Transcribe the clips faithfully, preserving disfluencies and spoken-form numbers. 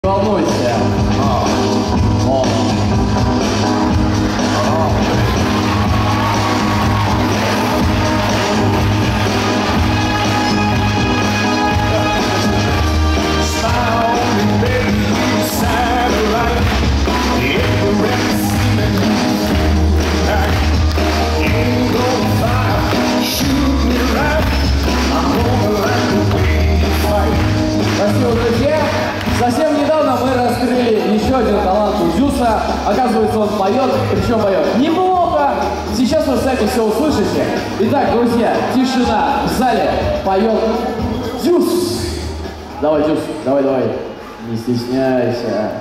волнуйся. О. О. Спасибо, друзья. Совсем недавно мы раскрыли еще один талант у Дзюса. Оказывается, он поет, причем поет неплохо. Сейчас вы сами все услышите. Итак, друзья, тишина в зале. Поет Дзюс. Давай, Дзюс, давай, давай. Не стесняйся.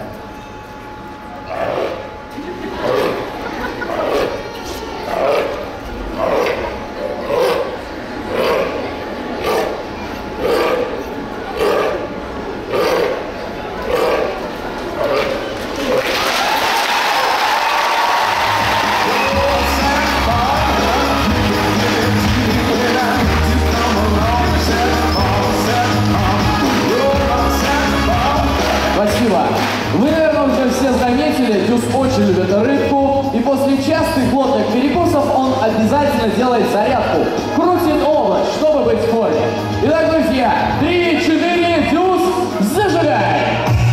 Спасибо. Вы, наверное, уже все заметили, Дзюс очень любит рыбку, и после частых плотных перекусов он обязательно делает зарядку. Крутит овощ, чтобы быть в форме. Итак, друзья, три, четыре, Дзюс, зажигай!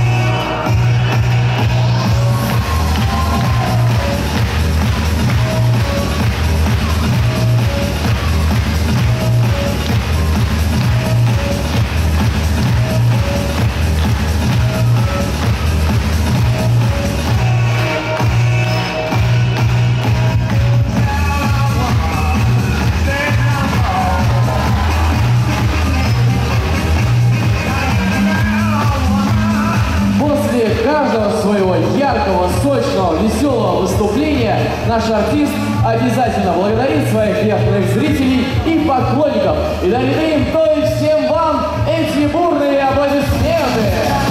Каждого своего яркого, сочного, веселого выступления наш артист обязательно благодарит своих верных зрителей и поклонников. И дарит им, то и всем вам эти бурные аплодисменты.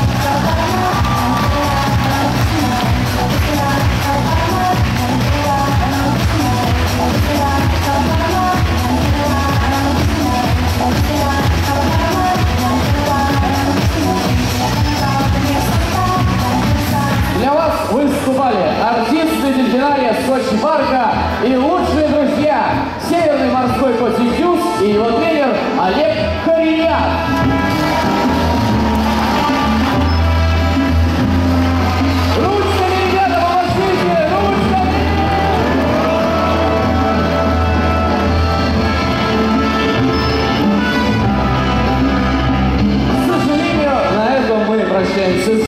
Для вас выступали артисты дельфинария Сочи парка и лучшие друзья Северный морской котик Дзюс и его тренер Олег Коренят.